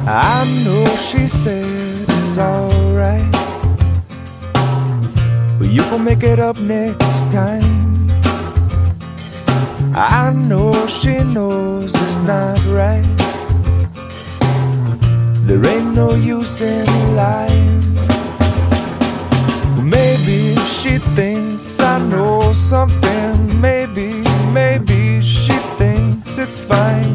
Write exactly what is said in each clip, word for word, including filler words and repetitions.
I know she said it's alright, but you gon' make it up next time. I know she knows it's not right. There ain't no use in lying. Maybe she thinks I know something. Maybe, maybe she thinks it's fine.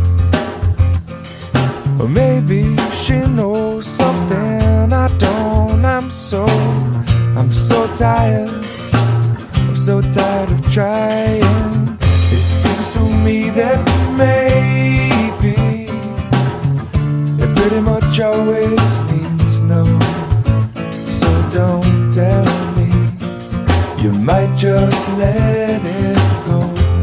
Or maybe she knows something I don't. I'm so, I'm so tired. I'm so tired of trying. It seems to me that maybe it pretty much always means no. So don't tell me, you might just let it go.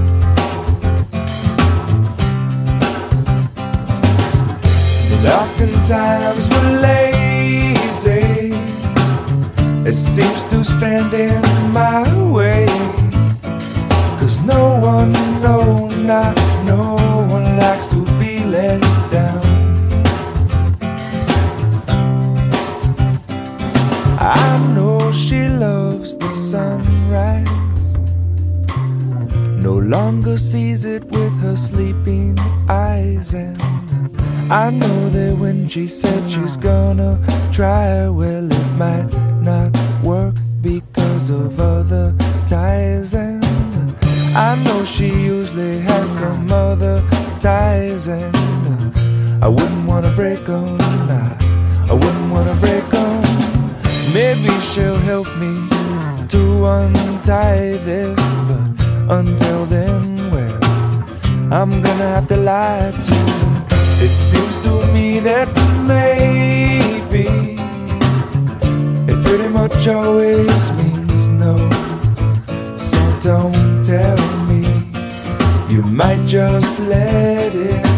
And oftentimes we're lazy. It seems to stand in my way. Cause no one, no, not no one likes to be let down. I know she loves the sunrise, no longer sees it with her sleeping eyes. And I know that when she said she's gonna try, well, it might not work because of other ties. And I know she usually has some other ties, and I wouldn't wanna break them, nah, I wouldn't wanna break them. Maybe she'll help me to untie this, but until then, well, I'm gonna have to lie to her. It seems to me that maybe it pretty much always means no. So don't tell me, you might just let it